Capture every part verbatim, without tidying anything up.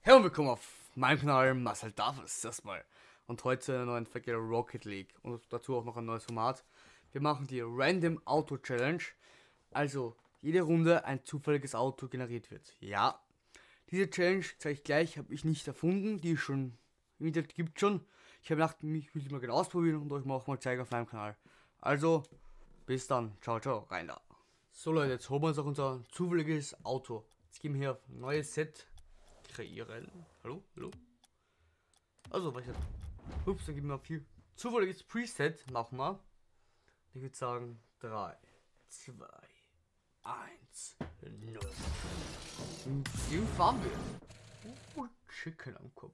Hey und willkommen auf meinem Kanal Marcel Davis erstmal. Und heute eine neue Folge Rocket League und dazu auch noch ein neues Format. Wir machen die Random Auto Challenge. Also jede Runde ein zufälliges Auto generiert wird. Ja, diese Challenge, zeige ich gleich, habe ich nicht erfunden. Die ist schon im Internet gibt schon. Ich habe gedacht, ich will die mal genau ausprobieren und euch mal auch mal zeigen auf meinem Kanal. Also bis dann, ciao ciao, rein da. So Leute, jetzt holen wir uns auch unser zufälliges Auto. Jetzt gehen wir hier auf neues Set kreieren. Hallo? Hallo? Also, was ich jetzt. Ups, dann geben wir viel zufälliges Preset. Machen wir. Ich würde sagen drei, zwei, eins, null. Wie fahren wir? Oh, Chicken am Kopf.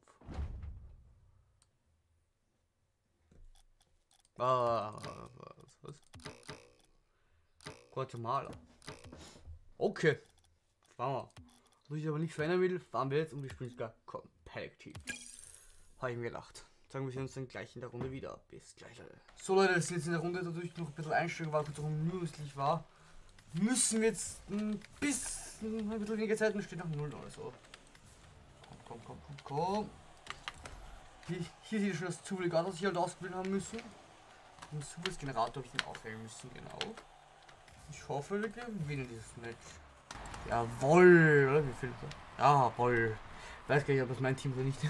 Ah, was? was? Guatemala. Okay. Fahren wir. Was ich aber nicht verändern will, fahren wir jetzt und wir spielen sogar Competitive. Habe ich mir gedacht. Sagen wir uns dann gleich in der Runde wieder. Bis gleich, Leute. So Leute, das ist jetzt in der Runde, dadurch noch ein bisschen Einstellung war, kurz auch unmöglich war. Müssen wir jetzt ein bisschen, ein bisschen weniger Zeit und steht noch null oder so. Komm, komm, komm, komm, komm. Hier, hier sieht schon das zufällig aus, was ich halt ausgewählt haben müssen. Und das Zufallsgenerator habe ich den auswählen müssen, genau. Ich hoffe, wir gewinnen dieses Match. Jawoll, oder? Wie viel? Jawoll. Weiß gar nicht, ob das mein Team oder nicht.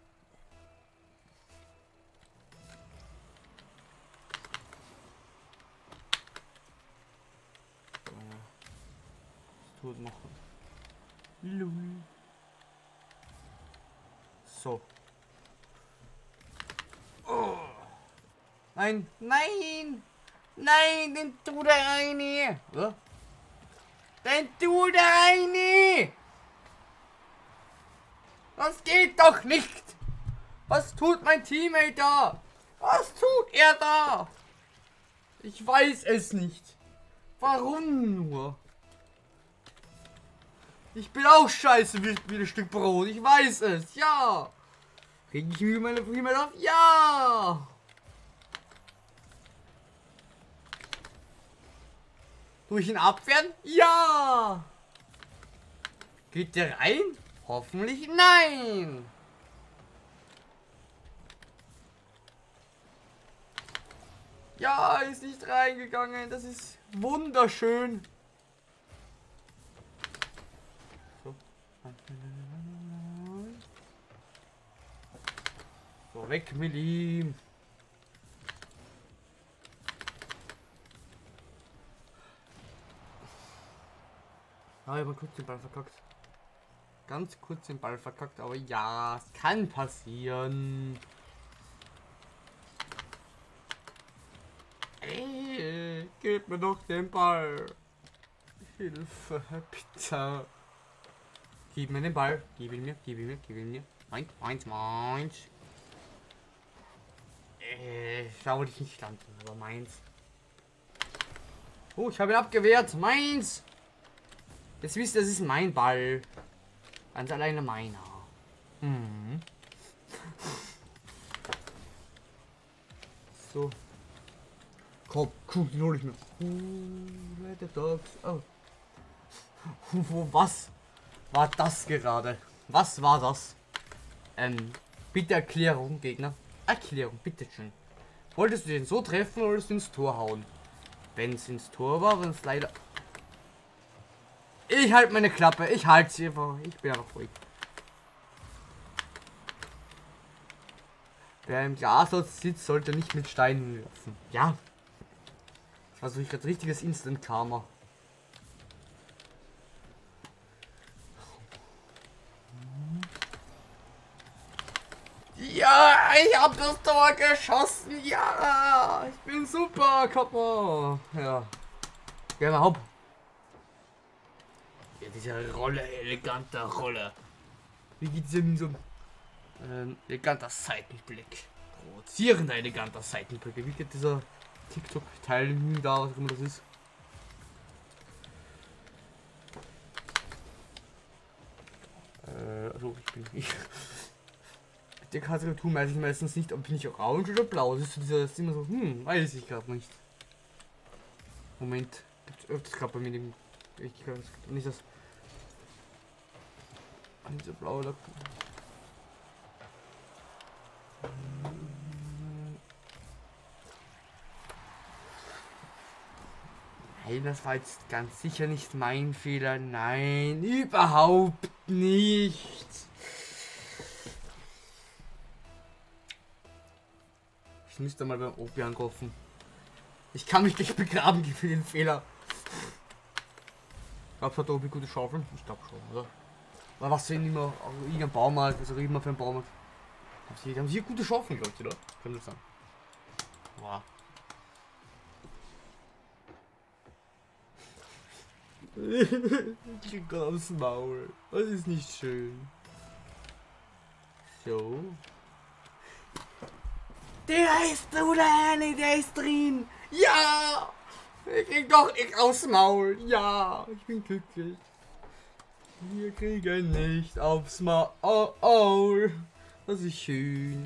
Tut machen. Lul. So. Oh. Nein, nein! Nein, den tu da rein! Oder? Den tu da rein! Das geht doch nicht! Was tut mein Teammate da? Was tut er da? Ich weiß es nicht. Warum nur? Ich bin auch scheiße wie, wie ein Stück Brot. Ich weiß es. Ja. Reg ich mich meine Prima auf? Ja. Durch ihn abwehren? Ja. Geht der rein? Hoffentlich nein. Ja, ist nicht reingegangen. Das ist wunderschön. So. So, weg mit ihm. Ah, ich habe kurz den Ball verkackt. Ganz kurz den Ball verkackt, aber ja, es kann passieren. Ey, gib mir doch den Ball. Hilfe, bitte. Gib mir den Ball. Gib ihn mir, gib ihn mir, gib ihn mir. Meins, meins, meins. Äh, da wollte ich nicht landen, aber meins. Oh, ich habe ihn abgewehrt. Meins. Jetzt wisst ihr, das ist mein Ball. Ganz alleine meiner. Hm. So. Komm, cool, den hol ich mir. Uh, let the dogs. Oh. Wo, was war das gerade? Was war das? Ähm, bitte Erklärung, Gegner. Erklärung, bitte schön. Wolltest du den so treffen oder wolltest du ins Tor hauen? Wenn es ins Tor war, wenn es leider... Ich halte meine Klappe, ich halte sie einfach. Ich bin einfach ruhig. Wer im Glashaus sitzt, sollte nicht mit Steinen werfen. Ja. Das war so ein richtiges Instant Karma. Ja, ich hab das Tor geschossen. Ja, ich bin super, Kappa. Ja. Geh mal hopp. Ja, diese Rolle, eleganter Rolle. Wie geht es in so einem ähm, eleganter Seitenblick? Provozierender, eleganter Seitenblick. Wie geht dieser TikTok-Teil da, was auch immer das ist? Äh, also ich bin ich. Der Karikatur weiß ich meistens nicht, ob bin ich orange oder blau. Das ist, so dieser, das ist immer so, hm, weiß ich gerade nicht. Moment, gibt es öfters gerade bei mir dem. Ich kann nicht das. Diese blaue Lack. Nein, das war jetzt ganz sicher nicht mein Fehler. Nein, überhaupt nicht. Ich müsste mal beim Opi anrufen. Ich kann mich gleich begraben für den Fehler. Glaubst du, hat der Opi gute Schaufeln? Ich glaube schon, oder? Aber was sehen immer irgendein Baumarkt, also immer für einen Baumarkt. Haben sie, haben sie hier gute Schaufeln, glaube ich, oder? Können das sagen. Wow. Ich krieg grad aufs Maul. Das ist nicht schön. So. Der ist drin, der ist drin. Ja! Ich krieg doch ich aufs Maul. Ja, ich bin glücklich. Wir kriegen nicht aufs Maul. Das ist schön.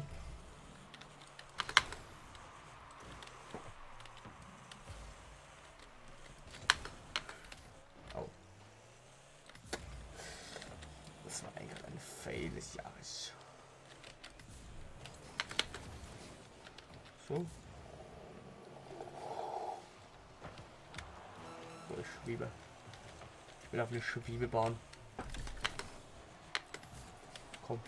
Oh. Das war eigentlich ein Fail des Jahres. So. So, ich schwebe. Ich will auf eine Schwebe bauen. Komm.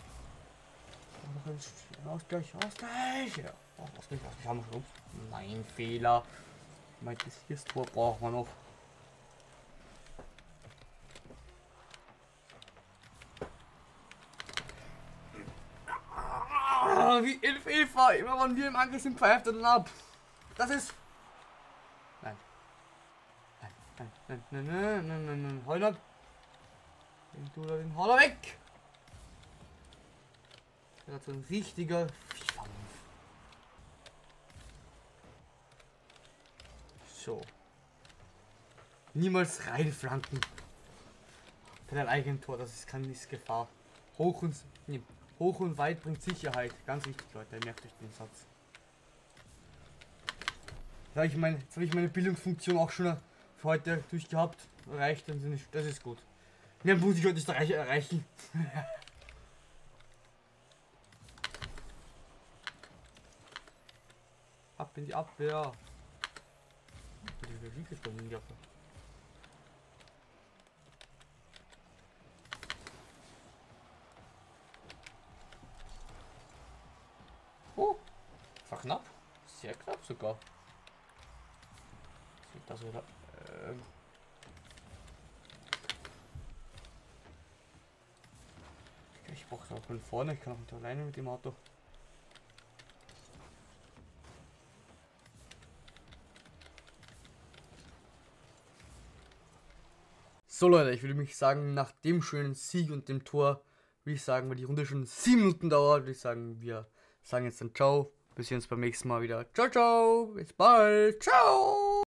Ausgleich, Ausgleich. Ja, Ausgleich, Ausgleich haben wir schon. Mein Fehler. Mein das Tor brauchen wir noch. Ah, wie elf Eva. Immer wenn wir im Angriff sind, pfeift er dann ab. Das ist. Nein. Nein, nein, nein, nein, nein, nein, nein, nein. Heul ab. Den tu da den Hauler weg. Das ist so ein richtiger Viehkampf. So. Niemals reinflanken. Bei deinem eigenen Tor, das ist keine Gefahr. Hoch und, nee, hoch und weit bringt Sicherheit. Ganz wichtig, Leute, merkt euch den Satz. Jetzt habe ich, mein, jetzt hab ich meine Bildungsfunktion auch schon für heute durchgehabt. Reicht, dann sind ich, das ist gut. Mehr muss ich heute nicht erreichen. Ab in die Abwehr. Wie ist in die Abwehr? Oh, war knapp. Sehr knapp sogar. Das wieder. Ähm. Ich brauche auch von vorne. Ich kann auch nicht alleine mit dem Auto. So Leute, ich würde mich sagen, nach dem schönen Sieg und dem Tor, würde ich sagen, weil die Runde schon sieben Minuten dauert, würde ich sagen, wir sagen jetzt dann ciao. Bis wir uns beim nächsten Mal wieder. Ciao, ciao. Bis bald. Ciao.